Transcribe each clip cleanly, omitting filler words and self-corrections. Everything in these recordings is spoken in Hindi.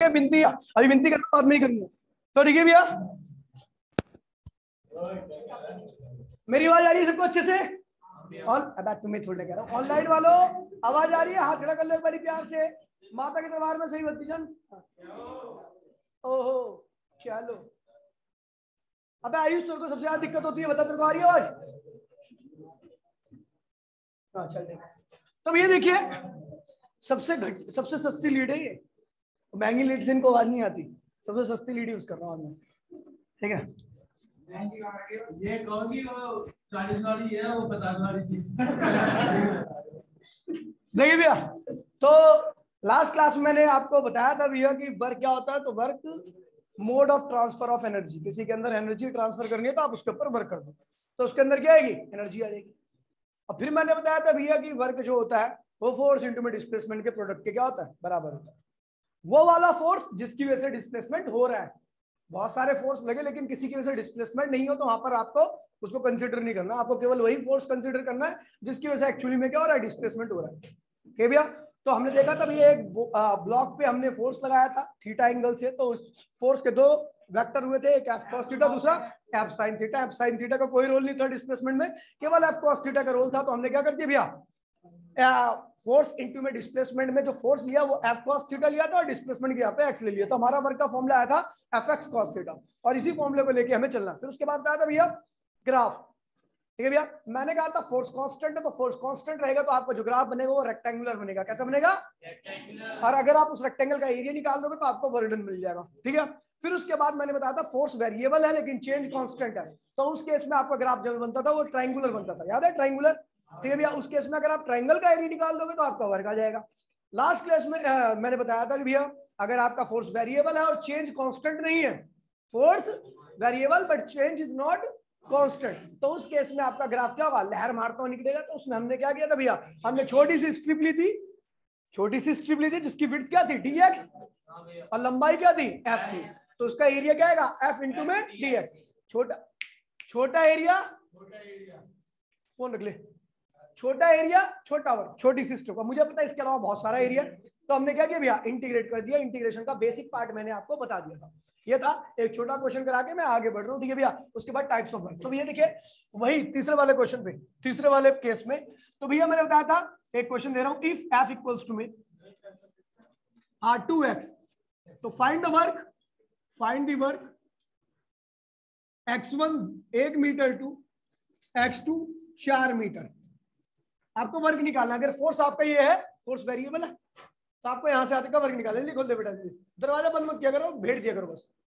हैं विनती, अभी विनती करना बाद में ही करूंगा। तो ठीक है भैया, मेरी आवाज आ रही है सबको अच्छे से? अब तुम्हें थोड़ा कह रहा हूँ, ऑनलाइन वालों आवाज आ रही है? हाथ खड़ा कर लो एक बारी प्यार से, माता के दरबार में सही भतीजन। ओहो चलो, अबे आयुष तेरे को सबसे ज्यादा दिक्कत होती है, बता तेरे को आ रही है आवाज? हाँ चल ठीक। तो ये देखिए सबसे सस्ती लीड है ये, महंगी लीड से इनको आवाज नहीं आती, सबसे सस्ती लीड यूज कर रहा हूँ मैं, ठीक है। ये कहोगी वो 40 वाली है, वो 50 वाली थी। देखिए भैया, तो लास्ट क्लास में मैंने आपको बताया था भैया कि वर्क क्या होता है। तो work mode of transfer of energy, किसी के अंदर एनर्जी ट्रांसफर करनी है तो आप उसके ऊपर वर्क कर दो, तो उसके अंदर क्या आएगी? एनर्जी आ जाएगी। और फिर मैंने बताया था भैया कि वर्क जो होता है वो फोर्स इंटू में डिस्प्लेसमेंट के प्रोडक्ट के क्या होता है? बराबर होता है। वो वाला फोर्स जिसकी वजह से डिस्प्लेसमेंट हो रहा है, बहुत सारे फोर्स लगे लेकिन किसी की वजह से डिस्प्लेसमेंट नहीं हो, तो वहां पर आपको उसको कंसीडर नहीं करना, आपको केवल वही फोर्स कंसीडर करना है जिसकी वजह से एक्चुअली में क्या हो रहा है? डिस्प्लेसमेंट हो रहा है। ठीक भैया, तो हमने देखा था भैया एक ब्लॉक पे हमने फोर्स लगाया था थीटा एंगल से, तो उस फोर्स के दो वेक्टर हुए थे, एक एफ कॉस थीटा, दूसरा F sine theta. F sine theta का कोई रोल नहीं था डिस्प्लेसमेंट में, केवल एफ कॉस थीटा का रोल था। तो हमने क्या कर दिया भैया, फोर्स इनटू में डिस्प्लेसमेंट में जो फोर्स लिया वो एफ कॉस थीटा लिया था और डिस्प्लेसमेंट के यहाँ पे एक्स ले लिया। तो हमारा वर्क का फॉर्मूला आया था एफ एक्स कॉस थीटा, और इसी फॉर्मूले को लेके हमें चलना। फिर उसके बाद आया था भैया ग्राफ। ठीक है भैया, मैंने कहा था फोर्स कांस्टेंट है, तो फोर्स कांस्टेंट रहेगा तो आपका जो ग्राफ बनेगा वो रेक्टेंगुलर बनेगा। कैसा बनेगा? रेक्टेंगुलर। और अगर आप उस रेक्टेंगल का एरिया निकाल दोगे तो आपको वर्डन मिल जाएगा। ठीक है, फिर उसके बाद मैंने बताया था फोर्स वेरिएबल है लेकिन चेंज कांस्टेंट है, तो उस केस में आपका ग्राफ जब बनता था वो ट्रायंगुलर बनता था, याद है? ट्रायंगुलर। ठीक है भैया, उस केस में अगर आप ट्रायंगल का एरिया निकाल दोगे तो आपका वर्ग आ जाएगा। लास्ट क्लास में मैंने बताया था कि भैया अगर आपका फोर्स वेरिएबल है और चेंज कांस्टेंट नहीं है, force variable but change is not constant, तो उस केस में आपका ग्राफ क्या होगा? लहर मारता हुआ निकलेगा। तो उसमें हमने क्या किया था भैया, हमने छोटी सी स्ट्रिप ली थी, जिसकी विड्थ क्या थी? dx, और लंबाई क्या थी? f थी। तो उसका एरिया क्या आएगा? f इंटू में dx। छोटा एरिया कौन रख ले, छोटा एरिया छोटा वर्क, छोटी सी स्ट्रिप। मुझे पता है इसके अलावा बहुत सारा एरिया, तो हमने क्या किया भैया? इंटीग्रेट कर दिया। इंटीग्रेशन का बेसिक पार्ट मैंने आपको बता दिया था, ये था एक छोटा क्वेश्चन करा के मैं आगे बढ़ रहा हूँ। ठीक है भैया, उसके बाद टाइप्स ऑफ वर्क। तो भैया देखिए वही तीसरे वाले क्वेश्चन पे, तीसरे वाले केस में, तो भैया मैंने बताया था एक क्वेश्चन दे रहा हूँ, इफ f इक्वल्स टू में 2x, तो find the work x1 1 metre to x2 4 metre. आपको वर्क निकालना, अगर फोर्स आपका ये है, फोर्स वेरिएबल है, तो आपको यहां से आते का वर्क निकालना। लिखो दे बेटा, दरवाजा बंद मत किया करो, भेड़ दिया करो बस।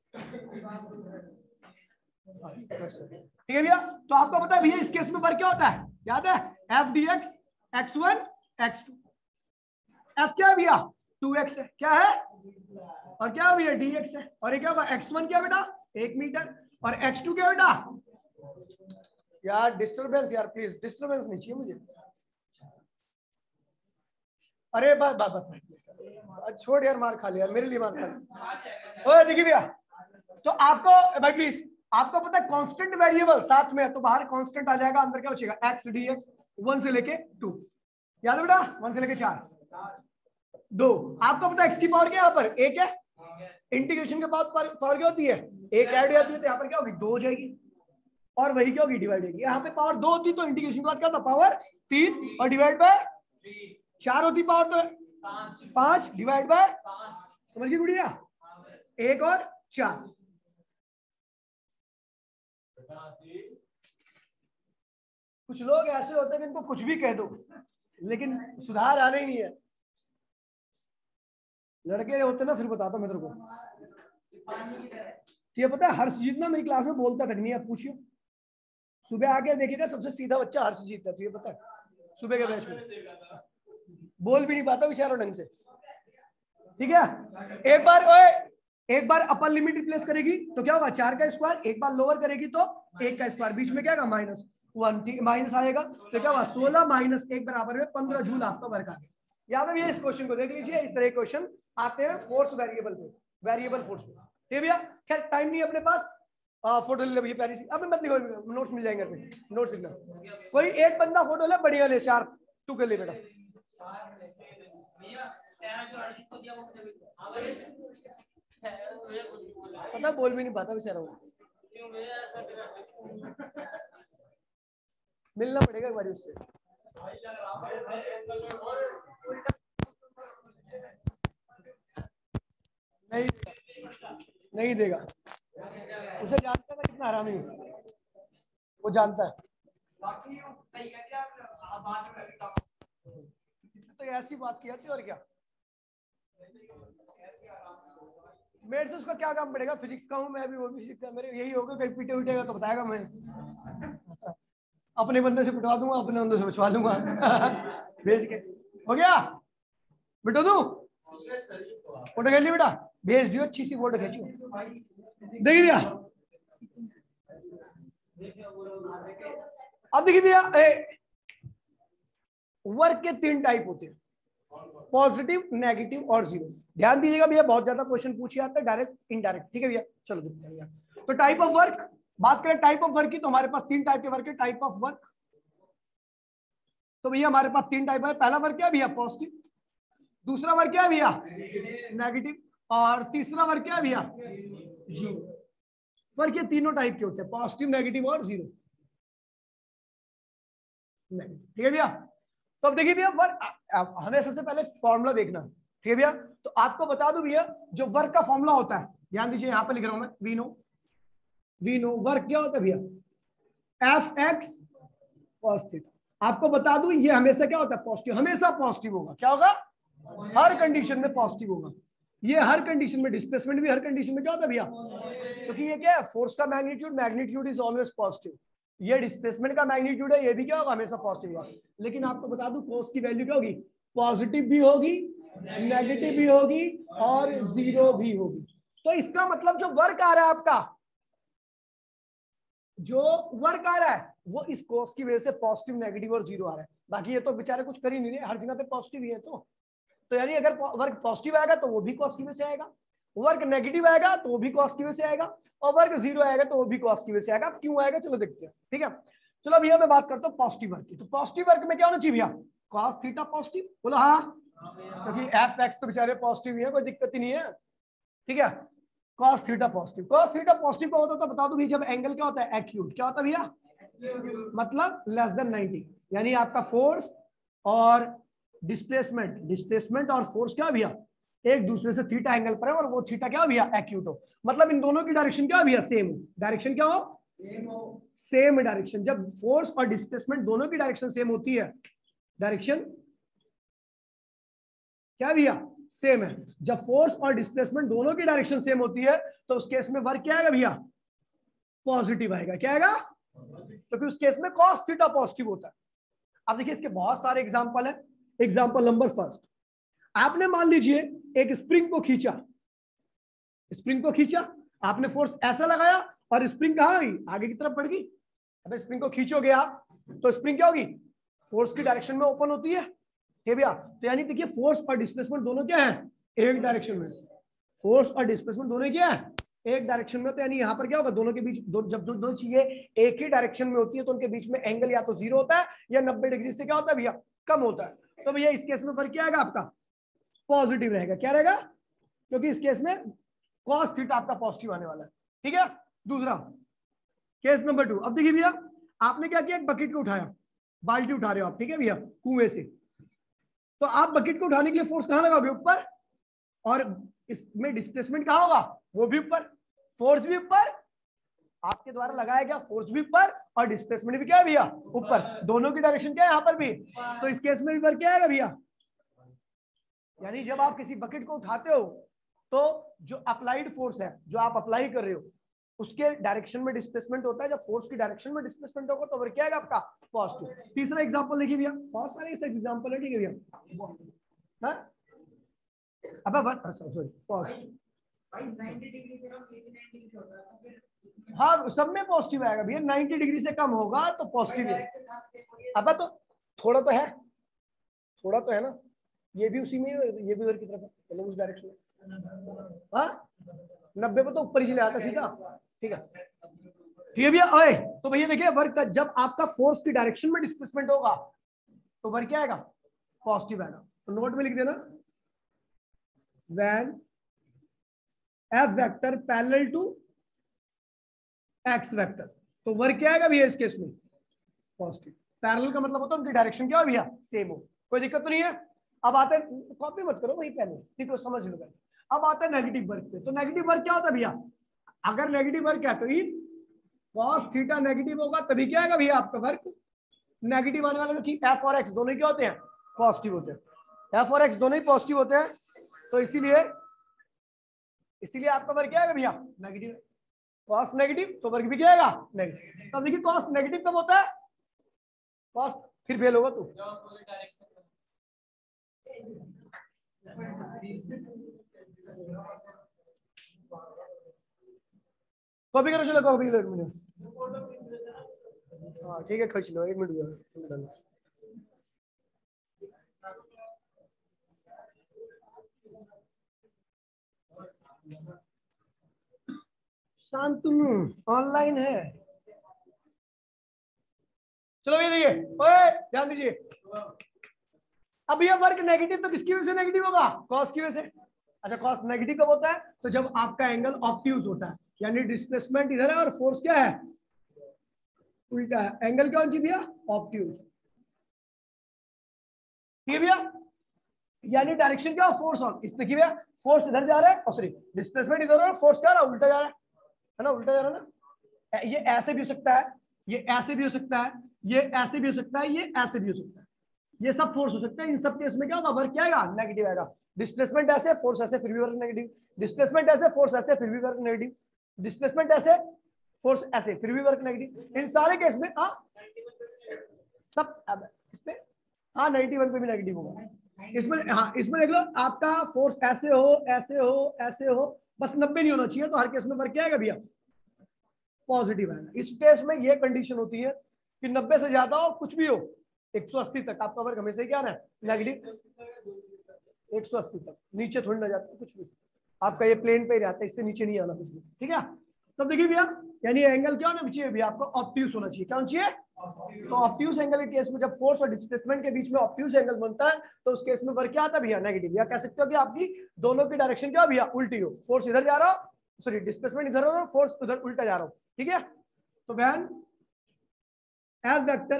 ठीक है भैया, तो आपको पता है भैया इस केस में वर्क क्या होता है? याद है? F D x x1 x2। F क्या है भैया? 2x है, क्या है? और क्या है भैया? dx है। और ये क्या होगा? x1 क्या बेटा? 1 मीटर, और x2 क्या बेटा? यार डिस्टर्बेंस, यार प्लीज डिस्टर्बेंस नहीं चाहिए मुझे। अरे बस बस बस छोड़ यार, मार खा लिया मेरे लिए, मार खा लिया। देखिए भैया, तो आपको भाई प्लीज, आपको पता है कांस्टेंट वेरिएबल साथ में है, तो बाहर कांस्टेंट आ जाएगा, अंदर क्या बचेगा? x dx 1 से लेके 2, याद है बेटा? 1 से लेके 4 2। आपको पता है x की पावर क्या यहाँ पर? 1 है। इंटीग्रेशन के बाद पावर क्या होती है? 1 ऐड हो जाती है, तो यहाँ पर क्या होगी? 2 हो जाएगी, और वही क्या होगी? डिवाइड होगी। यहाँ पे पावर 2 होती तो इंटीग्रेशन के बाद क्या होता? पावर 3, और डिवाइड बाय 4 होती पावर तो 5 डिवाइड बाय, समझ गई गुड़िया? 1 और 4। कुछ लोग ऐसे होते हैं कि इनको कुछ भी कह दो लेकिन सुधार आना ही नहीं है। लड़के होते ना, फिर बताता मैं तेरे को। ये पता है हर्षजीत ना मेरी क्लास में बोलता था नहीं, आप पूछियो, सुबह आके देखिएगा सबसे सीधा बच्चा हर्षजीत था। तुझे पता है सुबह के बैच में बोल भी नहीं पाता बेचारा ढंग से। ठीक है, एक बार अपर लिमिट रिप्लेस करेगी तो क्या होगा? 4 का स्क्वायर। एक बार लोअर करेगी तो 1 का स्क्वायर, बीच में क्या होगा? -1 माइनस आएगा, तो क्या होगा? 16 माइनस 1 बराबर में 15 जूल आपका वर्क आ गया। याद है? इस क्वेश्चन को देख लीजिए, इस तरह क्वेश्चन आते हैं फोर्स वेरिएबल पे, वेरिएबल फोर्स पे। ठीक भैया, खैर टाइम नहीं अपने पास, फोटो ले भैया प्यारी सी। अब मत लिखो, नोट्स मिल जाएंगे अपने, नोट्स लिखना। कोई एक बंदा फोटो ले बढ़िया ले, शार्प तू कर ले बेटा। पता बोल भी नहीं पाता बेचारा वो। मिलना पड़ेगा एक बार उससे। नहीं नहीं देगा, उसे जानता है कितना हरामी है, वो जानता है। तो ऐसी बात किया थी और क्या, मेरे से उसका क्या काम पड़ेगा, फिजिक्स का हूँ मैं भी, वो भी सीखता है, मेरे यही होगा, कहीं पीटे उठेगा तो बताएगा, मैं अपने बंदे से पिटवा दूंगा, अपने बंदे से बचवा दूंगा भेज के। हो गया बेटो, तू फोटो खेल ली बेटा, भेज दियो, अच्छी सी फोटो खींचो, देखिए भैया। अब देखिए भैया, वर्क के 3 टाइप होते हैं, पॉजिटिव, नेगेटिव और जीरो। ध्यान दीजिएगा भैया, बहुत ज्यादा क्वेश्चन पूछे जाते हैं डायरेक्ट इनडायरेक्ट, ठीक है भैया। चलो देखते हैं भैया, तो टाइप ऑफ वर्क, बात करें टाइप ऑफ वर्क की, तो हमारे पास 3 टाइप के वर्क है, टाइप ऑफ वर्क। तो भैया हमारे पास 3 टाइप है, पहला वर्क क्या है भैया, पॉजिटिव, दूसरा वर्क क्या है भैया, नेगेटिव, और तीसरा वर्क क्या है भैया, जीरो। वर्क ये तीनों टाइप के होते हैं, पॉजिटिव, नेगेटिव और जीरो, ठीक है भैया। तो अब देखिए भैया, वर्क हमें सबसे पहले फॉर्मूला देखना, ठीक है भैया। तो आपको बता दूं भैया, जो वर्क का फॉर्मूला होता है, ध्यान दीजिए, यहां पर लिख रहा हूं मैं, वी नो वर्क क्या होता है भैया, एफ एक्स कॉस थीटा। आपको बता दूं ये हमेशा क्या होता है, पॉजिटिव, हमेशा पॉजिटिव होगा, क्या होगा, हर कंडीशन में पॉजिटिव होगा। ये हर कंडीशन में, डिस्प्लेसमेंट भी हर कंडीशन में क्या होता है भैया, क्योंकि ये क्या है, फोर्स का मैग्नीट्यूड इज ऑलवेज पॉजिटिव, ये डिस्प्लेसमेंट का मैग्नीट्यूड है, ये भी क्या होगा, हमेशा पॉजिटिव होगा। लेकिन आपको बता दूं कोस की वैल्यू क्या होगी, पॉजिटिव भी होगी, नेगेटिव भी होगी और जीरो भी होगी। तो इसका मतलब जो वर्क आ रहा है आपका, जो वर्क आ रहा है वो इस कोस की वजह से पॉजिटिव, नेगेटिव और जीरो आ रहा है। बाकी ये तो बेचारे कुछ कर ही नहीं रहे, हर जगह पे पॉजिटिव ही है। तो यानी अगर वर्क पॉजिटिव आएगा तो वो भी कॉस की वजह से आएगा, वर्क नेगेटिव आएगा तो वो भी कॉस की वजह से आएगा, और वर्क जीरो आएगा तो वो भी कॉस की वजह से आएगा। क्यों आएगा चलो देखते हैं, ठीक है। चलो भैया मैं बात करता हूँ पॉजिटिव वर्क की। तो पॉजिटिव वर्क में क्या होना चाहिए भैया, कॉस थीटा पॉजिटिव, बोलो हाँ, क्योंकि एफ एक्स तो बेचारे पॉजिटिव ही है, कोई दिक्कत ही नहीं है, ठीक है। Cos theta positive, cos theta positive का होता तो बता दो भैया, जब एंगल क्या होता है, एक्यूट, क्या होता है भैया, मतलब लेस देन 90, यानी आपका फोर्स और डिस्प्लेसमेंट और फोर्स क्या भैया, एक दूसरे से थीटा एंगल पर है, और वो थीटा क्या भैया, एक्यूट हो, मतलब इन दोनों की डायरेक्शन क्या भैया, सेम डायरेक्शन, क्या हो, सेम डायरेक्शन। जब फोर्स और डिस्प्लेसमेंट दोनों की डायरेक्शन सेम होती है, डायरेक्शन क्या भैया, सेम है। जब फोर्स और डिस्प्लेसमेंट दोनों की डायरेक्शन सेम होती है, तो उस केस में वर्क क्या आएगा भैया, पॉजिटिव आएगा, क्या आएगा, क्योंकि उस केस में कॉस थीटा पॉजिटिव होता है। अब देखिए इसके बहुत सारे एग्जांपल है। एग्जांपल नंबर फर्स्ट, आपने मान लीजिए एक स्प्रिंग को खींचा, आपने फोर्स ऐसा लगाया और स्प्रिंग कहां गई, आगे की तरफ बढ़ गई। अब स्प्रिंग को खींचोगे आप तो स्प्रिंग क्या होगी, फोर्स की डायरेक्शन में ओपन होती है, भैया। तो यानी देखिए फोर्स और डिस्प्लेसमेंट दोनों क्या है, एक डायरेक्शन में, फोर्स और डिस्प्लेसमेंट दोनों क्या है, एक डायरेक्शन में। तो यानी यहाँ पर क्या होगा, दोनों के बीच जब दो चीजें एक ही डायरेक्शन में होती है तो उनके बीच में एंगल या तो जीरो होता है या 90 डिग्री से क्या होता है भैया, कम होता है। तो भैया इस केस में वर्क क्या आएगा आपका, पॉजिटिव रहेगा, क्या रहेगा, क्योंकि इस केस में कॉस थीटा आपका पॉजिटिव आने वाला है, ठीक है। दूसरा केस नंबर 2, अब देखिए भैया, आपने क्या किया, एक बकेट को उठाया, बाल्टी उठा रहे हो आप, ठीक है भैया, कुएं से। तो आप बकेट को उठाने के लिए फोर्स कहां लगाओगे, ऊपर, और इसमें डिस्प्लेसमेंट कहां होगा, वो भी ऊपर, फोर्स भी ऊपर, आपके द्वारा लगाया गया फोर्स भी ऊपर और डिस्प्लेसमेंट भी क्या है भैया, ऊपर, दोनों की डायरेक्शन क्या है यहाँ पर भी। तो इस केस में भी वर्क क्या आएगा भैया, यानी जब आप किसी बकेट को उठाते हो तो जो अप्लाइड फोर्स है, जो आप अप्लाई कर रहे हो, उसके डायरेक्शन में डिस्प्लेसमेंट होता है। जब फोर्स की डायरेक्शन में डिस्प्लेसमेंट होगा तो वर्क क्या आएगा आपका, पॉजिटिव। तीसरा एग्जांपल देखिए भैया, बहुत सारे ऐसे एग्जांपल है, ठीक है भैया। अब सॉरी पॉजिटिव, हाँ सब में पॉजिटिव आएगा भैया, 90 डिग्री से कम होगा तो पॉजिटिव है। अब तो थोड़ा तो है ना, ये भी उसी में, ये भी उधर की तरफ है, मतलब उस डायरेक्शन में, हाँ 90 पे तो ऊपर ही चले आता सीधा, ठीक है भैया। ओए तो भैया देखिए, वर्क जब आपका फोर्स की डायरेक्शन में डिस्प्लेसमेंट होगा तो वर्क क्या आएगा, पॉजिटिव आएगा। तो नोट में लिख देना, when F vector parallel to X vector, तो वर्क क्या आएगा भैया इस केस में? पॉजिटिव। पैरेलल का मतलब होता है उनकी डायरेक्शन क्या है भैया? सेम हो। कोई दिक्कत तो नहीं है। अब आते हैं, कॉपी मत करो वही पहले, ठीक है, समझ लो। अब आता है नेगेटिव वर्क पे। तो नेगेटिव वर्क क्या होता है भैया? अगर नेगेटिव वर्क है तो इफ कॉस थीटा नेगेटिव होगा तभी क्या आएगा भैया आपका वर्क नेगेटिव आने वाला, क्योंकि एफ और एक्स दोनों क्या होते हैं? पॉजिटिव होते हैं। एफ और एक्स दोनों ही पॉजिटिव होते हैं, तो इसीलिए आपका वर्क क्या आएगा भैया? नेगेटिव। कॉस नेगेटिव तो वर्क भी क्या आएगा? नेगेटिव। तब देखिए कॉस नेगेटिव कब होता है? कॉस, फिर फेल होगा तू। कॉपी करो, चलो कॉपी करो, 1 मिनट। हाँ ठीक है, खर्च लो, 1 मिनट। शांतनु ऑनलाइन है। चलो ये देखिए, ओए ध्यान दीजिए। अब ये वर्क नेगेटिव तो किसकी वजह से नेगेटिव होगा? कॉस की वजह से। अच्छा, कॉस नेगेटिव कब होता है? तो जब आपका एंगल ऑब्ट्यूज होता है, यानी डिस्प्लेसमेंट इधर है और फोर्स क्या है? उल्टा है। एंगल क्या होना चाहिए भैया? ऑब्ट्यूज। ठीक है भैया, यानी डायरेक्शन क्या? Force on. इस देखिए भैया, फोर्स इधर जा रहा है और सॉरी डिस्प्लेसमेंट इधर है, फोर्स क्या रहा है? उल्टा जा रहा है ना? उल्टा जा रहा है ना? ये ऐसे भी हो सकता है, ये ऐसे भी हो सकता है, ये ऐसे भी हो सकता है, ये ऐसे भी हो सकता है। ये सब फोर्स हो सकता है। इन सब केस में क्या होगा? वर्क क्या आएगा? नेगेटिव आएगा। डिस्प्लेसमेंट ऐसे, फोर्स ऐसे, फिर भी वर्क नेगेटिव। डिस्प्लेसमेंट ऐसे, फोर्स ऐसे, फिर भी वर्क नेगेटिव। डिस्प्लेसमेंट ऐसे, फोर्स ऐसे, फिर भी वर्क नेगेटिव। इन सारे केस में सब इसमें 91 पे भी नेगेटिव होगा। इसमें इसमें देख लो, आपका फोर्स ऐसे हो, ऐसे हो, ऐसे हो, बस 90 नहीं होना चाहिए, तो हर केस में वर्क क्या आएगा भैया? पॉजिटिव आएगा। इस केस में ये कंडीशन होती है कि 90 से ज्यादा हो, कुछ भी हो, 180 तक आपका वर्क हमेशा क्या है? नेगेटिव। 180 तक, नीचे थोड़ी ना जाता कुछ भी, आपका ये प्लेन पे ही रहता है, इससे नीचे नहीं आना कुछ भी। ठीक है, तब देखिए भैया, यानी एंगल क्या होना चाहिए भैया? आपको ऑब्ट्यूज होना चाहिए। क्या होना चाहिए? तो ऑब्ट्यूज एंगल के केस में जब फोर्स और डिस्प्लेसमेंट के बीच में ऑब्ट्यूज एंगल बनता है, तो उस केस में वर्क क्या आता है भैया? नेगेटिव। या कह सकते हो कि आपकी दोनों की डायरेक्शन क्या भैया? उल्टी हो। फोर्स इधर जा रहा हो, सॉरी डिस्प्लेसमेंट इधर हो रहा हो, फोर्स उधर उल्टा जा रहा हो। ठीक है, तो when F vector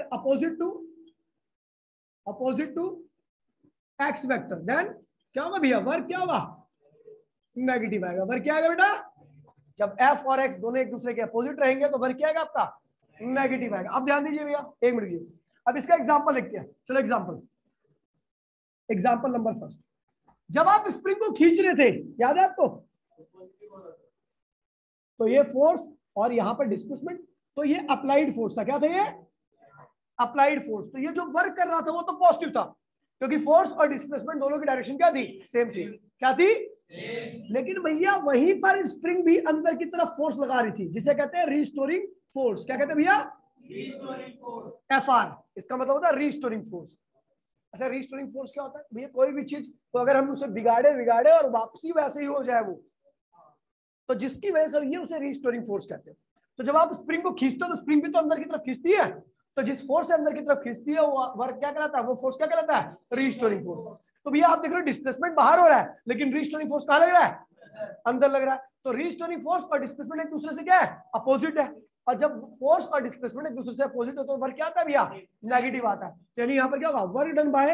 opposite to X vector, then क्या होगा भैया? वर्क क्या होगा? नेगेटिव आएगा। वर्क क्या आएगा बेटा? जब एफ और एक्स दोनों एक दूसरे के अपोजिट रहेंगे तो वर्क क्या आएगा आपका? नेगेटिव आएगा। अब ध्यान दीजिए भैया, 1 मिनट दीजिए। अब इसका एग्जांपल लिखते हैं। चलो एग्जांपल नंबर फर्स्ट। जब आप स्प्रिंग को खींच रहे थे, याद है आपको? तो ये फोर्स और यहां पर डिस्प्लेसमेंट, तो ये अप्लाइड फोर्स था। क्या था ये? Applied force. तो ये जो वर्क कर रहा था वो तो पॉजिटिव था, क्योंकि फोर्स और डिस्प्लेसमेंट दोनों की डायरेक्शन क्या थी? सेम थी। क्या थी? लेकिन भैया वहीं पर स्प्रिंग भी अंदर की तरफ फोर्स लगा रही थी, जिसे कहते हैं रीस्टोरिंग फोर्स। क्या कहते हैं भैया? एफआर। इसका मतलब होता है रीस्टोरिंग फोर्स। अच्छा, रीस्टोरिंग फोर्स क्या होता है भैया? कोई भी चीज तो अगर हम उसे बिगाड़े और वापसी वैसे ही हो जाए वो, तो जिसकी वजह से ये उसे रीस्टोरिंग फोर्स कहते हैं। तो जब आप स्प्रिंग को खींचते हो तो स्प्रिंग भी तो अंदर की तरफ खींचती है, तो जिस फोर्स से अंदर की तरफ खींचती है वो वर्क क्या कहलाता है? वो फोर्स क्या कहलाता है? Restoring force. तो भैया आप देख रहे हो डिस्प्लेसमेंट बाहर हो रहा है, लेकिन रीस्टोरिंग फोर्स कहां लग रहा है? अंदर लग रहा है। तो रीस्टोरिंग फोर्स और डिस्प्लेसमेंट एक दूसरे से क्या है? अपोजिट है। और जब फोर्स और डिस्प्लेसमेंट एक दूसरे से अपोजिट होता है तो वर्क क्या आता है भैया? नेगेटिव आता है। तो यानी यहां पर क्या होगा? वर्क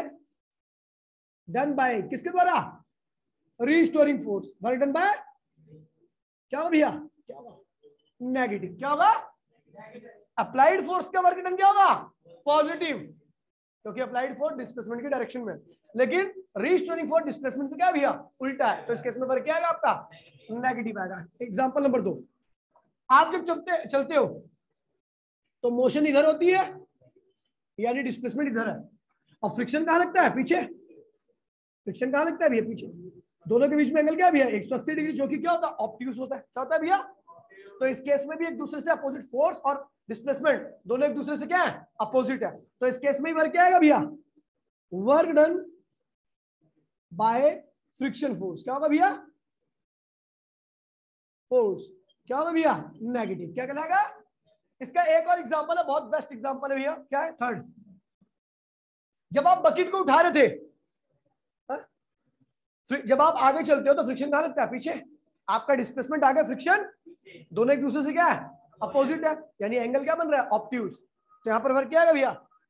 डन बाय किसके द्वारा? Restoring force. Work done by क्या होगा भैया? क्या होगा? नेगेटिव। क्या होगा? अप्लाइड फोर्स का वर्क डन क्या होगा? पॉजिटिव, क्योंकि अप्लाइड फोर्स डिस्प्लेसमेंट की डायरेक्शन में, लेकिन रीस्टोरिंग फोर्स डिस्प्लेसमेंट से क्या भैया? उल्टा है। तो इस केस में वर्क क्या आएगा आपका? नेगेटिव आएगा। Example number 2। आप जब चलते हो तो मोशन इधर होती है, यानी डिस्प्लेसमेंट इधर है, और फ्रिक्शन कहां लगता है? पीछे। फ्रिक्शन कहां लगता है भैया? पीछे। दोनों के बीच में एंगल क्या है भैया? 180 डिग्री, जो कि क्या होता है? ऑब्ट्यूज होता है। क्या होता है भैया? तो इस केस में भी एक दूसरे से अपोजिट फोर्स और डिस्प्लेसमेंट दोनों एक दूसरे से क्या है? अपोजिट है। तो इस केस में वर्क क्या आएगा भैया? Work done by friction force. क्या होगा भैया? फोर्स। क्या होगा भैया? नेगेटिव। क्या कहलाएगा? इसका एक और एग्जांपल है, बहुत बेस्ट एग्जांपल है भैया। क्या है? थर्ड। जब आप बकेट को उठा रहे थे, जब आप आगे चलते हो तो फ्रिक्शन कहां लगता है? पीछे। आपका डिस्प्लेसमेंट आ गया, फ्रिक्शन दोनों एक दूसरे से क्या है, अपोजिट है, यानी एंगल क्या बन रहा है, ऑब्ट्यूज। तो यहां पर वर्क क्या है भैया,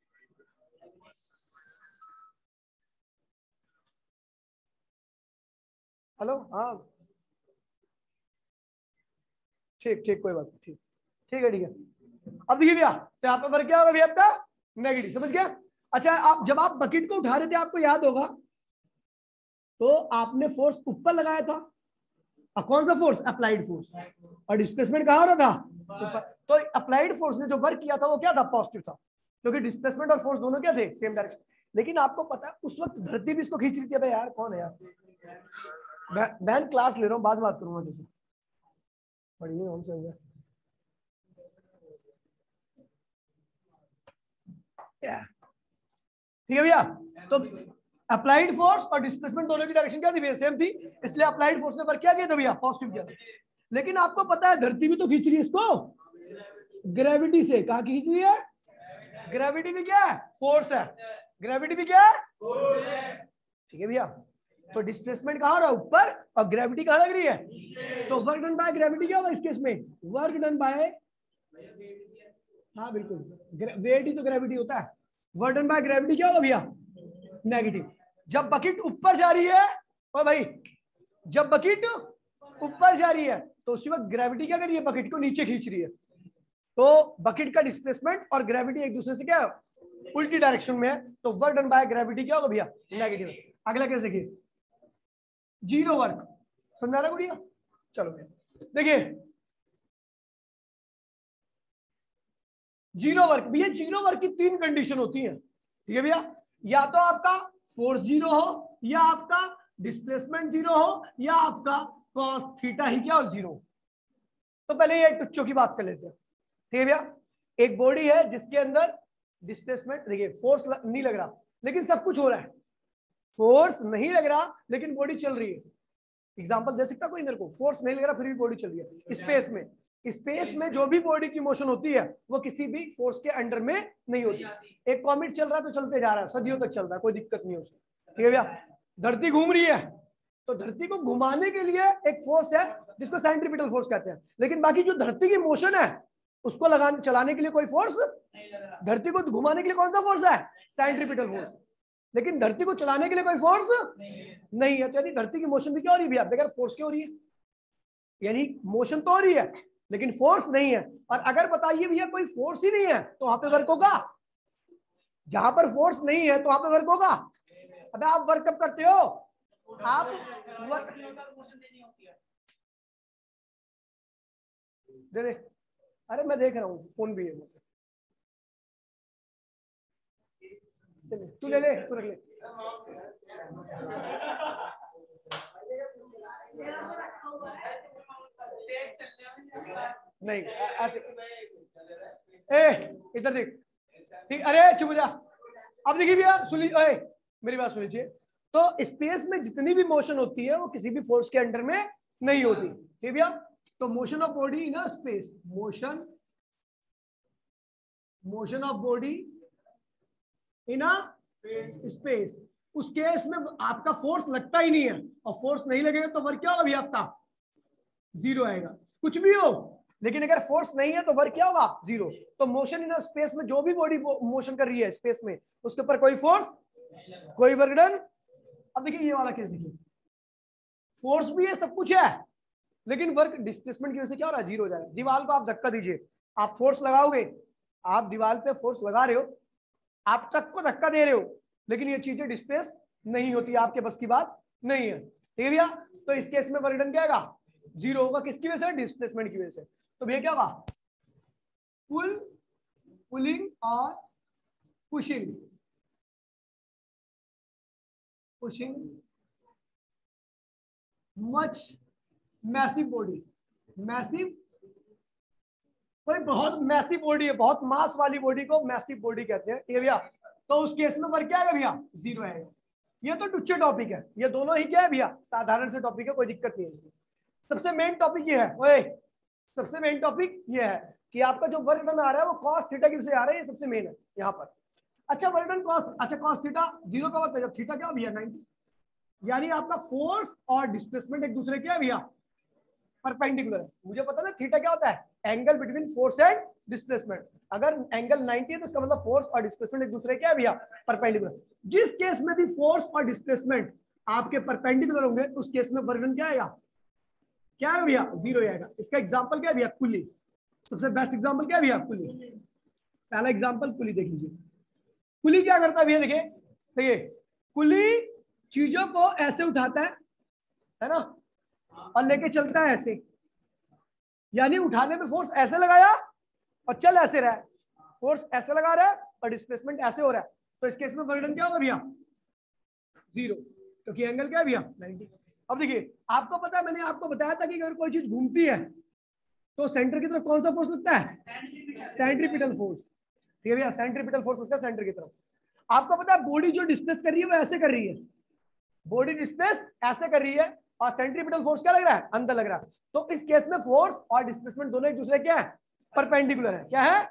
हेलो, हाँ ठीक ठीक, कोई बात नहीं, ठीक ठीक है, ठीक है। अब देखिए भैया, तो यहाँ पे वर्क क्या होगा भैया आपका, नेगेटिव, समझ गया। अच्छा, आप जब आप बकेट को उठा रहे थे, आपको याद होगा, तो आपने फोर्स ऊपर लगाया था, और कौन सा फोर्स, अप्लाइड फोर्स, और डिस्प्लेसमेंट कहाँ हो रहा था, ऊपर। तो अप्लाइड फोर्स ने जो वर्क किया था वो क्या था, पॉजिटिव था, क्योंकि डिस्प्लेसमेंट और फोर्स दोनों क्या थे, सेम डायरेक्शन। लेकिन आपको पता है उस वक्त धरती भी इसको खींच रही थी। भाई यार कौन है यार, मैं क्लास ले रहा हूँ, बाद में बात करूंगा जैसे, पढ़िए हम समझे ठीक है भैया। तो अप्लाइड फोर्स और डिस्प्लेसमेंट दोनों की डायरेक्शन क्या थी, सेम थी, इसलिए अप्लाइड फोर्स ने वर्क क्या किया था भैया, पॉजिटिव किया था। लेकिन आपको पता है धरती भी तो खींच रही है इसको ग्रेविटी से, कहा खींच रही है, ग्रेविटी भी क्या है, फोर्स है, ग्रेविटी भी क्या है, ठीक है भैया। तो डिस्प्लेसमेंट कहाँ हो रहा है, ऊपर, और ग्रेविटी कहाँ लग रही है, तो वर्क डन बाय ग्रेविटी क्या होगा इस केस में, वर्क डन बाय, हाँ बिल्कुल, वेट ही तो ग्रेविटी होता है, वर्क डन बाय ग्रेविटी क्या होगा भैया, नेगेटिव। जब बकेट ऊपर जा रही है, और भाई जब बकेट ऊपर जा रही है तो उसी वक्त ग्रेविटी क्या कर रही है, बकेट को नीचे खींच रही है। तो बकेट का डिस्प्लेसमेंट और ग्रेविटी एक दूसरे से क्या है, उल्टी डायरेक्शन में है, तो वर्क डन बाय ग्रेविटी क्या होगा भैया, नेगेटिव। अगला केस देखिए, जीरो वर्क, समझा रहा बढ़िया। चलो भैया देखिए, जीरो वर्क, भैया जीरो वर्क की तीन कंडीशन होती है, ठीक है भैया। या तो आपका फोर्स जीरो हो, या आपका डिस्प्लेसमेंट जीरो हो, या आपका कॉस थीटा ही क्या और जीरो। तो पहले ये टुच्चों की बात कर लेते हैं, ठीक है भैया। एक बॉडी है जिसके अंदर डिस्प्लेसमेंट, देखिए फोर्स नहीं लग रहा लेकिन सब कुछ हो रहा है, फोर्स नहीं लग रहा लेकिन बॉडी चल रही है। एग्जांपल दे सकता कोई मेरे को, फोर्स नहीं लग रहा फिर भी बॉडी चल रही है स्पेस में। स्पेस में जो भी बॉडी की मोशन होती है वो किसी भी फोर्स के अंडर में नहीं होती। एक कॉमेट चल रहा है तो चलते जा रहा है, सदियों तक चल रहा है, कोई दिक्कत नहीं है उसको, ठीक है भैया। धरती घूम रही है तो धरती को घुमाने के लिए एक फोर्स है जिसको सेंट्रीपिटल फोर्स कहते हैं, लेकिन बाकी जो धरती की मोशन है उसको लगाने चलाने के लिए कोई फोर्स, धरती को घुमाने के लिए कौन सा फोर्स है, सेंट्रीपिटल फोर्स, लेकिन धरती को चलाने के लिए कोई फोर्स नहीं है। तो यानी धरती की मोशन भी क्या हो रही है भैया, बगैर फोर्स क्या हो रही है, यानी मोशन तो हो रही है लेकिन फोर्स नहीं है। और अगर बताइए भैया कोई फोर्स ही नहीं है तो वहां पे वर्क होगा, जहां पर फोर्स नहीं है तो वहां पे वर्क होगा। अब आप वर्क कब करते हो, आप वर्क दे दे, अरे मैं देख रहा हूँ फोन भी है, तू ले ले, तू रख ले। नहीं इधर देख, ठीक, अरे चुप जा। अब देखिए भैया सुन लीजिए, मेरी बात सुन लीजिए। तो स्पेस में जितनी भी मोशन होती है वो किसी भी फोर्स के अंडर में नहीं होती, ठीक भैया। तो motion of body in space, motion of body in space, उस केस में आपका फोर्स लगता ही नहीं है, और फोर्स नहीं लगेगा तो वर्क क्या होगा भैया आपका, जीरो आएगा, कुछ भी हो। लेकिन अगर फोर्स नहीं है तो वर्क क्या होगा, जीरो। तो मोशन इन स्पेस में जो भी बॉडी मोशन कर रही है स्पेस में उसके ऊपर कोई फोर्स, कोई वर्क डन। अब देखिए ये वाला केस देखिए, फोर्स भी है, सब कुछ है, लेकिन वर्क डिस्प्लेसमेंट की वजह से क्या हो रहा है, जीरो हो जाएगा। दीवार को आप धक्का दीजिए, आप फोर्स लगाओगे, आप दीवार पे फोर्स लगा रहे हो, आप ट्रक को धक्का दे रहे हो, लेकिन ये चीजें डिस्प्लेस नहीं होती, आपके बस की बात नहीं है, ठीक है भैया। तो इस केस में वर्क डन क्या आएगा, जीरो होगा, किसकी वजह से, डिस्प्लेसमेंट की वजह से। तो भैया क्या होगा, पुल, पुलिंग और pushing, pushing much massive body, massive, कोई बहुत मैसिव बॉडी है, बहुत मास वाली बॉडी को मैसिव बॉडी कहते हैं, ठीक है भैया। तो उस केस में वर्क क्या आएगा भैया, जीरो आएगा। ये तो टुच्चे टॉपिक है, ये दोनों ही क्या है भैया, साधारण से टॉपिक है, कोई दिक्कत नहीं है। सबसे मेन टॉपिक ये है, ओए सबसे मेन टॉपिक ये है कि आपका जो वर्क डन आ रहा है वो कॉस थीटा की वजह से आ रहा है, ये सबसे मेन है यहाँ पर। अच्छा वर्क डन कॉस, अच्छा कॉस थीटा जीरो का मतलब जब थीटा क्या भैया 90, यानी आपका फोर्स और डिस्प्लेसमेंट एक दूसरे क्या भैया परपेंडिकुलर है। मुझे पता है थीटा क्या होता है, angle between force and displacement. अगर एंगल 90 है तो इसका मतलब फोर्स और डिस्प्लेसमेंट एक दूसरे क्या है भैया, परपेंडिकुलर। जिस केस में भी फोर्स और डिस्प्लेसमेंट आपके परपेंडिकुलर होंगे उस केस में वर्क डन क्या आएगा, क्या है भैया, जीरो आएगा। इसका एग्जांपल क्या है भैया, पुली। सबसे बेस्ट एग्जांपल क्या है भैया, पुली। पहला एग्जांपल पुली देख लीजिए। पुली क्या करता है भैया, देखिए देखिए, पुली चीजों को ऐसे उठाता है ना, और लेके चलता है ऐसे, यानी उठाने में फोर्स ऐसे लगाया और चल ऐसे रहा है, फोर्स ऐसे लगा रहा है और डिस्प्लेसमेंट ऐसे हो रहा है। तो इस केस में वर्क डन क्या होगा भैया, जीरो, क्योंकि एंगल क्या है भैया 90। अब देखिए आपको पता है, मैंने आपको बताया था कि अगर कोई चीज घूमती है तो सेंटर की तरफ कौन सा फोर्स लगता है, सेंट्रीपिटल फोर्स। ठीक है भैया, सेंट्रीपिटल फोर्स लगता है सेंटर की तरफ। आपको पता है बॉडी जो डिस्प्लेस कर रही है वो ऐसे कर रही है, बॉडी डिस्प्लेस ऐसे कर रही है और सेंट्रीपिटल फोर्स क्या लग रहा है, अंदर लग रहा है। तो इस केस में फोर्स और डिस्प्लेसमेंट दोनों एक दूसरे क्या है, परपेंडिकुलर है। क्या है,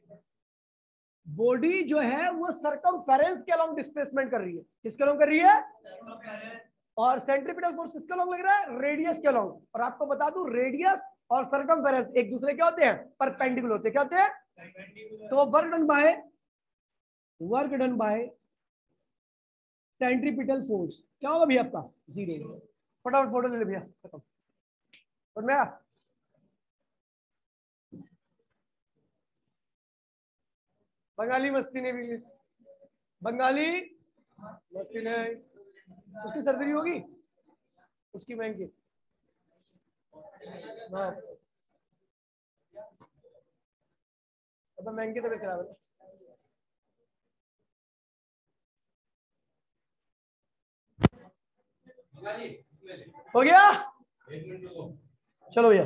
बॉडी जो है वो सर्कमफेरेंस के अलोंग डिस्प्लेसमेंट कर रही है, किसके अलोंग कर रही है, और सेंट्रीपिटल फोर्स किसके अलोंग लग रहा है, रेडियस के अलोंग। और आपको बता दूं रेडियस और सर्कमफेरेंस एक दूसरे क्या होते हैं, परपेंडिकुलर होते हैं। क्या होते हैं, तो work done by centripetal force क्या होगा भैया आपका, जीरो। फटाफट फोटो ले ले भैया, खत्म। और मैं बंगाली मस्ती नहीं, इंग्लिश बंगाली मस्ती नहीं। उसकी सर्जरी होगी, उसकी महंगी। हाँ तो महंगी तबीयत खराब है। हो गया, चलो भैया।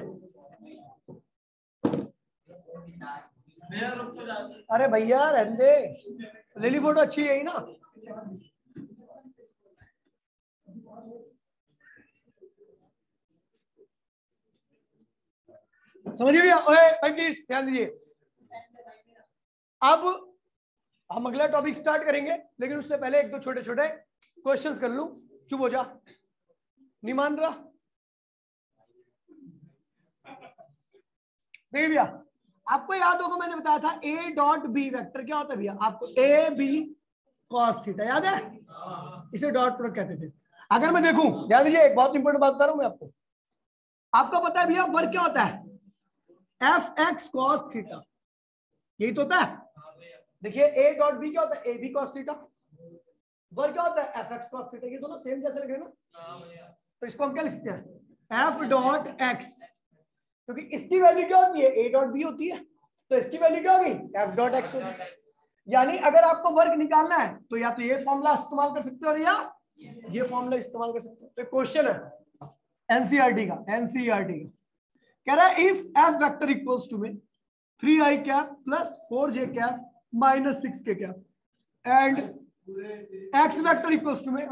अरे भैया रहने दे, ले ली फोटो, अच्छी है ही ना। समझिए भैया, भाई प्लीज ध्यान दीजिए। अब हम अगला टॉपिक स्टार्ट करेंगे, लेकिन उससे पहले एक दो छोटे छोटे क्वेश्चंस कर लूं। चुप हो जा, नहीं मान रहा। देखिए भैया, आपको याद होगा मैंने बताया था ए डॉट बी वेक्टर क्या होता है भैया, आपको ए बी कॉस थीटा याद है, इसे डॉट प्रोडक्ट कहते थे। अगर मैं देखूं, ध्यान दीजिए, एक बहुत इंपॉर्टेंट बात बता रहा हूं मैं आपको। आपको पता है भैया वर्क क्या होता है, एफ एक्स कॉस थीटा, यही तो होता है। देखिए ए डॉट बी क्या होता है, A B cos theta. Work क्या होता है, एफ एक्स कॉस थीटा। ये दोनों सेम जैसे लग रहे हैं ना, तो इसको हम क्या लिख सकते हैं, एफ डॉट एक्स, क्योंकि इसकी वैल्यू क्या होती है, ए डॉट बी होती है, तो इसकी वैल्यू क्या होगी, एफ डॉट एक्स होगी। यानी अगर आपको वर्क निकालना है तो या तो ये फॉर्मूला इस्तेमाल कर सकते हो या ये फॉर्मूला इस्तेमाल कर सकते हो। तो क्वेश्चन है एनसीईआरटी का, कह रहा है if F vector equals to में 3i cap plus 4j cap minus 6k cap and X vector equals to में,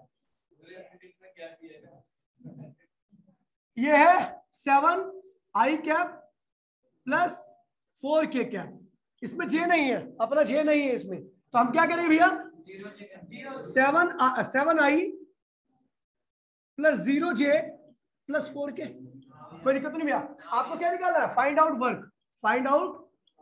ये है 7i cap plus 4k cap. इसमें जे नहीं है, अपना जे नहीं है इसमें, तो हम क्या करेंगे भैया, 7i plus 0j plus 4k। कोई दिक्कत नहीं भैया। आपको क्या निकालना है, find out work, find out.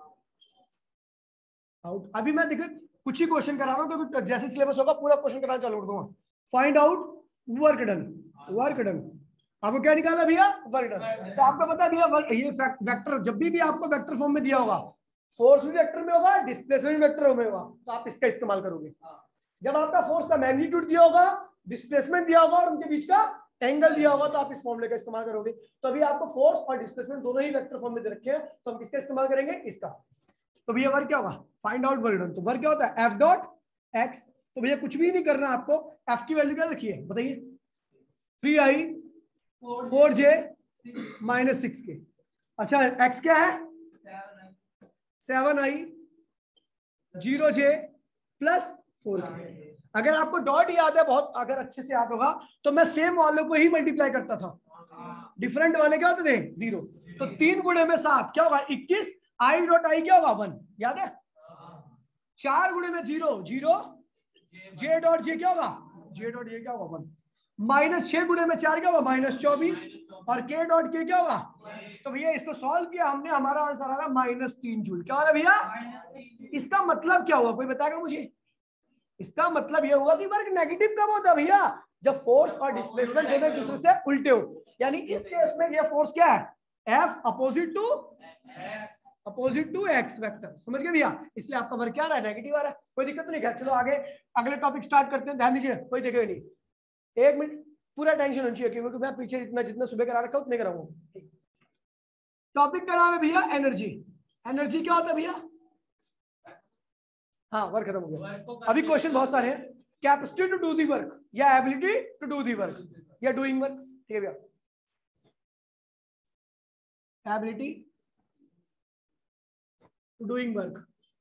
अभी मैं देखो कुछ ही क्वेश्चन करा रहा हूं, क्योंकि जैसे सिलेबस होगा पूरा क्वेश्चन कराना चालू कर दूंगा। Find out work done. आपको क्या निकालना भैया, वर्क डन। तो आपको पता है भैया ये वेक्टर जब भी आपको वेक्टर फॉर्म में दिया होगा, फोर्स भी वेक्टर में होगा, डिस्प्लेसमेंट भी वेक्टर में होगा, तो आप इसका इस्तेमाल करोगे। जब आपका फोर्स का मैग्नीट्यूड दिया होगा, डिस्प्लेसमेंट दिया होगा और उनके बीच का एंगल दिया होगा, तो आप इस फॉर्मूले का इस्तेमाल करोगे। तो अभी आपको फोर्स और डिस्प्लेसमेंट दोनों ही वेक्टर फॉर्म में दे रखे हैं, तो हम किसका इस्तेमाल करेंगे, इसका। तो भैया वर्क क्या होगा, फाइंड आउट वर्क डन। तो वर्क क्या होता है, एफ डॉट एक्स। तो भैया कुछ भी नहीं करना आपको, एफ की वैल्यू क्या रखिए बताइए, 3i 4j माइनस 6k। अच्छा एक्स क्या है, 7i 0j प्लस 4k। अगर आपको डॉट याद है, बहुत अगर अच्छे से याद होगा, तो मैं सेम वाले को ही मल्टीप्लाई करता था, डिफरेंट वाले क्या होते थे 0। तो 3 गुणे में 7 क्या होगा 21, आई डॉट आई क्या होगा 1, याद है। 4 गुणे में 0 0, जे डॉट जे क्या होगा, जे डॉट जे क्या होगा 1। -6 गुणे में 4 क्या होगा, -24, और k डॉट k क्या होगा। तो भैया इसको सॉल्व किया हमने, हमारा आंसर आ रहा -3 जूल। क्या हो रहा है भैया, इसका मतलब क्या हुआ, कोई बताएगा मुझे। इसका मतलब यह हुआ कि वर्क नेगेटिव कब होता है भैया, जब फोर्स और डिस्प्लेसमेंट दोनों एक दूसरे से उल्टे हो। यानी इस केस में यह फोर्स क्या है, F opposite to x vector. समझ गए भैया, इसलिए आपका वर्क क्या आ रहा है, नेगेटिव आ रहा है। कोई दिक्कत तो नहीं है। चलो आगे अगले टॉपिक स्टार्ट करते हैं। ध्यान दीजिए, कोई देखेगा नहीं, 1 मिनट पूरा टेंशन होनी चाहिए, क्योंकि मैं पीछे जितना सुबह करा रखा उतने कराऊंगा। टॉपिक का नाम है भैया एनर्जी। एनर्जी क्या होता है भैया, हाँ वर्क खत्म हो गया। अभी क्वेश्चन बहुत सारे हैं, capacity to do the work या ability to do the work या डूइंग वर्क। ठीक है भैया, एबिलिटी टू डूइंग वर्क,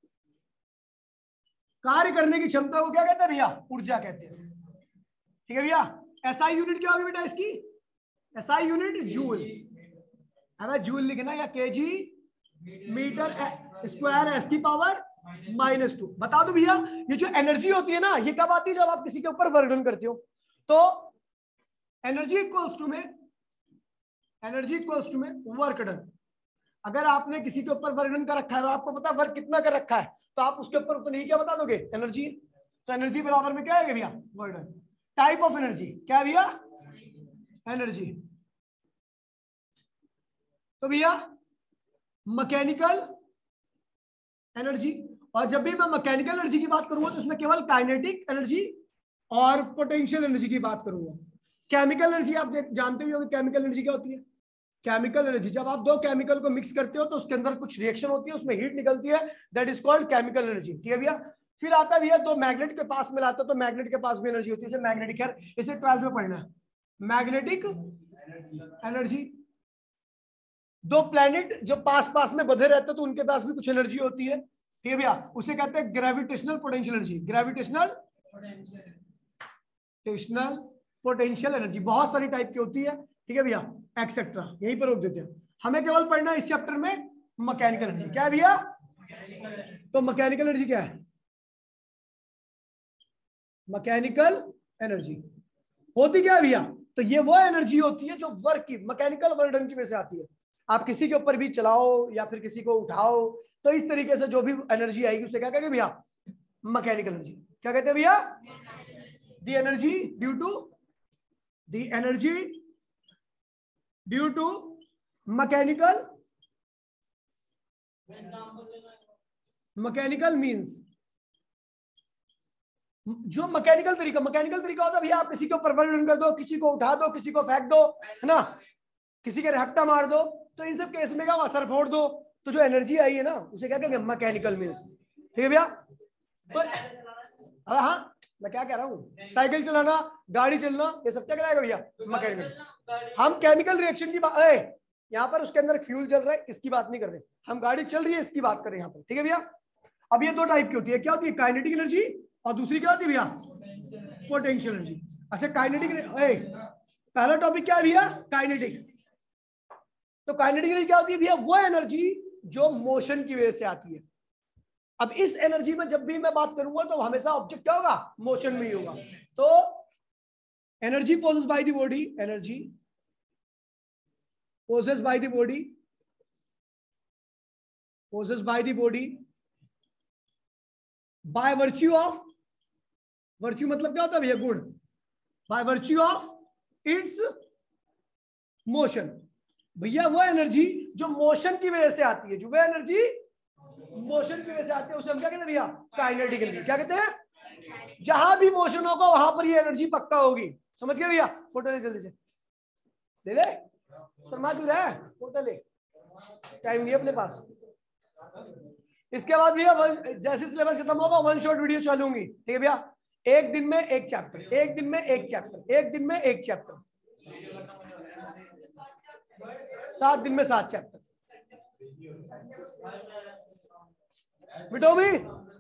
कार्य करने की क्षमता को क्या कहते हैं भैया, ऊर्जा कहते हैं। ठीक है भैया, एसआई यूनिट क्या होगी बेटा इसकी, एसआई यूनिट जूल, हमें जूल लिखना या केजी मीटर स्क्वायर एस की पावर -2। बता दो भैया, ये जो एनर्जी होती है ना, ये कब आती है, जब आप किसी के ऊपर वर्क डन करते हो। तो एनर्जी इक्वल्स टू में वर्क डन। अगर आपने किसी के ऊपर वर्क डन कर रखा है, तो आपको पता है वर्क कितना कर रखा है, तो आप उसके ऊपर तो नहीं क्या बता दोगे, एनर्जी। तो एनर्जी बराबर में क्या है भैया, work done. Type of energy क्या है भैया, एनर्जी। तो भैया मैकेनिकल एनर्जी, और जब भी मैं मैकेनिकल एनर्जी की बात करूंगा तो उसमें केवल काइनेटिक एनर्जी और पोटेंशियल एनर्जी की बात करूंगा। केमिकल एनर्जी आप जानते ही होंगे, केमिकल एनर्जी क्या होती है। केमिकल एनर्जी, जब आप दो केमिकल को मिक्स करते हो तो उसके अंदर कुछ रिएक्शन होती है, उसमें हीट निकलती है, that is called chemical energy. ठीक है भैया, फिर आता है भैया दो मैग्नेट के पास मिलाते हो तो मैग्नेट के पास भी एनर्जी होती है, मैग्नेटिक है, इसे 12th में पढ़ना है, मैग्नेटिक एनर्जी। दो प्लैनेट जो पास पास में बंधे रहते हैं तो उनके पास भी कुछ एनर्जी होती है। ठीक है भैया, उसे कहते हैं gravitational potential energy, gravitational potential energy. बहुत सारी टाइप की होती है, ठीक है भैया, एक्सेट्रा, यहीं पर रोक देते हैं। हमें केवल पढ़ना है इस चैप्टर में मैकेनिकल एनर्जी। क्या है भैया, तो मैकेनिकल एनर्जी क्या है, मैकेनिकल एनर्जी होती क्या है भैया, तो ये वो एनर्जी होती है जो वर्क की, मैकेनिकल वर्क डन की वजह से आती है। आप किसी के ऊपर भी चलाओ या फिर किसी को उठाओ, तो इस तरीके से जो भी एनर्जी आएगी उसे क्या कहेंगे भैया, मैकेनिकल एनर्जी। क्या कहते हैं भैया, the energy due to mechanical means, जो मैकेनिकल तरीका होता है भैया, आप किसी के ऊपर वर्क डन कर दो, किसी को उठा दो, किसी को फेंक दो, है ना, किसी के रखता मार दो, तो इन सब केस में क्या असर फोड़ दो, तो जो एनर्जी आई है ना उसे क्या कहेंगे, मैकेनिकल मींस। ठीक है भैया, तो हाँ मैं क्या कह रहा हूँ, साइकिल चलाना, गाड़ी चलना, ये सब क्या कहलाएगा भैया, मैकेनिकल। हम केमिकल रिएक्शन की बात, यहाँ पर उसके अंदर फ्यूल चल रहा है, इसकी बात नहीं कर रहे, हम गाड़ी चल रही है इसकी बात करें यहाँ पर। ठीक है भैया, अब ये दो टाइप की होती है, क्या होती है, काइनेटिक एनर्जी, और दूसरी क्या होती है भैया, पोटेंशियल एनर्जी। अच्छा काइनेटिक, पहला टॉपिक क्या है भैया, काइनेटिक। तो काइनेटिक एनर्जी क्या होती है भैया, वो एनर्जी जो मोशन की वजह से आती है। अब इस एनर्जी में जब भी मैं बात करूंगा तो हमेशा ऑब्जेक्ट क्या होगा, मोशन में ही होगा। तो energy possessed by the body, energy possessed by the body, by virtue of, virtue मतलब क्या होता है भैया, गुण, by virtue of its motion. भैया वो एनर्जी जो मोशन की वजह से आती है, जो वह एनर्जी मोशन की वजह से आती है, उसे हम क्या कहते हैं भैया, काइनेटिक एनर्जी। क्या कहते हैं, जहां भी मोशन होगा वहां पर ये एनर्जी पक्का होगी। समझ गए भैया, फोटो ले जल्दी से, ले शर्मा क्यों रहा है, फोटो ले, टाइम नहीं है अपने पास। इसके बाद भैया जैसे सिलेबस खत्म होगा वन शॉट वीडियो चलूंगी। ठीक है भैया, एक दिन में एक चैप्टर, 7 दिन में 7 चैप्टर। मिटो भी,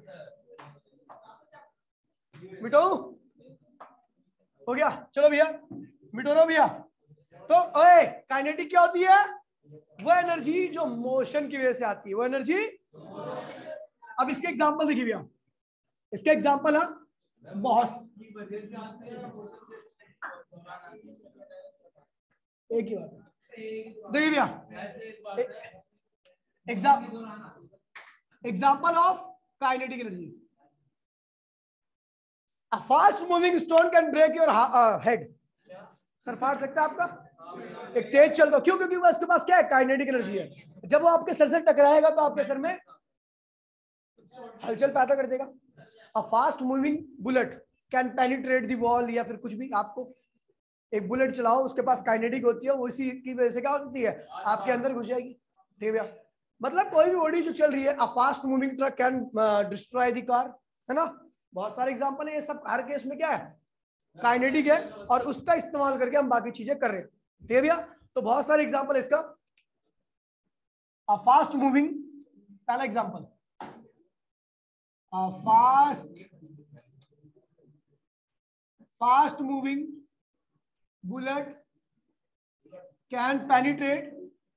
मिटो हो गया, चलो भैया मिटो ना भैया। तो काइनेटिक क्या होती है, वो एनर्जी जो मोशन की वजह से आती है, वो एनर्जी। अब इसके एग्जांपल देखिए भैया, इसके एग्जांपल है बहुत, एक ही बात देखिए भैया, example of kinetic energy. A fast moving stone can break your head। सर फाड़ सकता है आपका? एक तेज चल दो, क्यों? क्योंकि उसके पास क्या है? काइनेटिक एनर्जी है। जब वो आपके सर से टकराएगा तो आपके सर में हलचल पैदा कर देगा। A fast moving bullet can penetrate the wall, या फिर कुछ भी। आपको एक बुलेट चलाओ, उसके पास काइनेटिक होती है, वो इसी की वजह से क्या होती है? आपके अंदर घुस जाएगी। ठीक है, मतलब कोई भी बॉडी जो चल रही है, a fast moving truck can destroy the car, है ना? बहुत सारे एग्जांपल है, ये सब हर केस में क्या है? काइनेटिक है, और उसका इस्तेमाल करके हम बाकी चीजें कर रहे हैं। ठीक है भैया, तो बहुत सारे एग्जांपल है इसका। अ फास्ट मूविंग, पहला example, a fast moving bullet can penetrate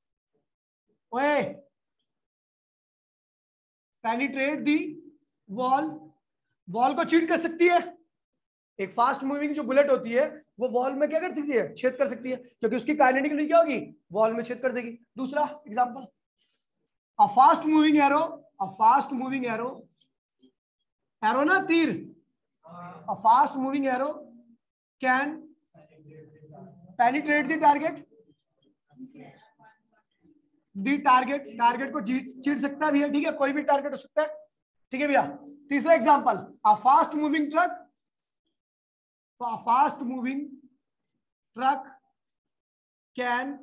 the wall को चीट कर सकती है। एक फास्ट मूविंग जो बुलेट होती है वो वॉल में क्या कर सकती है? छेद कर सकती है, क्योंकि उसकी काइनेटिक एनर्जी क्या होगी? वॉल में छेद कर देगी। दूसरा example, a fast moving arrow ना, तीर, a fast moving arrow can penetrate the target को चीर सकता है भैया। ठीक है, कोई भी टारगेट हो सकता है। ठीक है भैया, तीसरा example, a fast moving truck can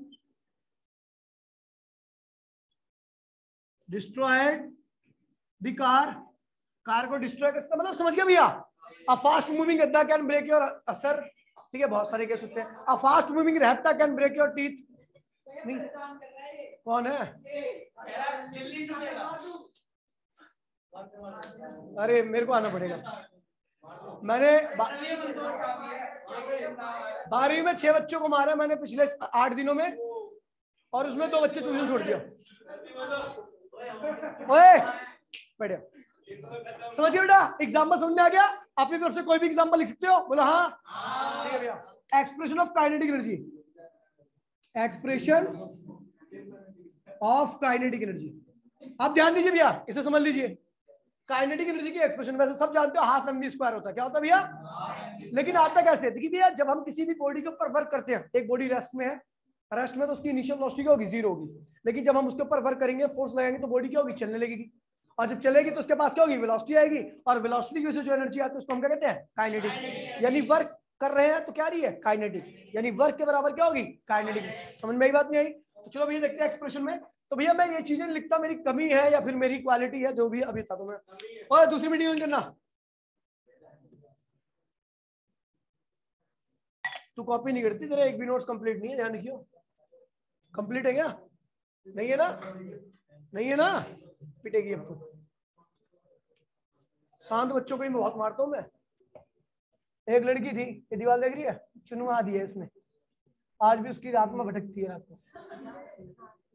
destroy the car को डिस्ट्रॉय कर सकता, मतलब समझ गया भैया? अ फास्ट मूविंग गद्दा कैन ब्रेक योर असर। ठीक है, बहुत सारे केस होते हैं। अ फास्ट मूविंग रहता कैन ब्रेक योर टीथ। कौन है? अरे मेरे को आना पड़ेगा। मैंने 12वीं में 6 बच्चों को मारा मैंने पिछले 8 दिनों में, और उसमें 2 बच्चे ट्यूशन छोड़ दिया। ओए बढ़िया, समझ गए बेटा? एग्जाम्पल समझ में आ गया? अपनी तरफ से कोई भी एग्जाम्पल लिख सकते हो? बोलो हाँ। ठीक है भैया, expression of kinetic energy, expression of kinetic energy. आप ध्यान दीजिए भैया, इसे समझ लीजिए। काइनेटिक एनर्जी की एक्सप्रेशन वैसे सब जानते हो, हाफ mv स्क्वायर होता है। क्या होता है भैया? लेकिन आता कैसे? देखिए भैया, जब हम किसी भी बॉडी के ऊपर वर्क करते हैं, एक बॉडी रेस्ट में है, रेस्ट में तो उसकी इनिशियल वेलोसिटी क्या होगी? 0 होगी। लेकिन जब हम उसके ऊपर वर्क करेंगे, फोर्स लगाएंगे, तो बॉडी क्या होगी? चलने लगेगी। और जब चलेगी तो उसके पास क्या होगी? वेलोसिटी आएगी, और वेलोसिटी की वजह से जो एनर्जी आती है उसको हम क्या कहते हैं? काइनेटिक। यानी वर्क कर रहे हैं तो क्या रही है? काइनेटिक। यानी वर्क के बराबर क्या होगी? काइनेटिक। समझ में आई बात नहीं आई? तो चलो भैया देखते हैं एक्सप्रेशन में। तो भैया मैं ये चीजें लिखता, मेरी कमी है या फिर मेरी क्वालिटी है, जो भी अभी था। तो मैं और दूसरी मीटिंग करना, तू कॉपी नहीं करती, तेरा एक भी नोट्स कंप्लीट नहीं है, ध्यान रखियो। कंप्लीट है क्या? नहीं है ना? नहीं है ना? पिटेगी अब तो। शांत बच्चों को ही बहुत मारता हूं मैं। एक लड़की थी, ये दीवार देख रही है, चुनवा दी है इसने, आज भी उसकी रात में भटकती है रात को।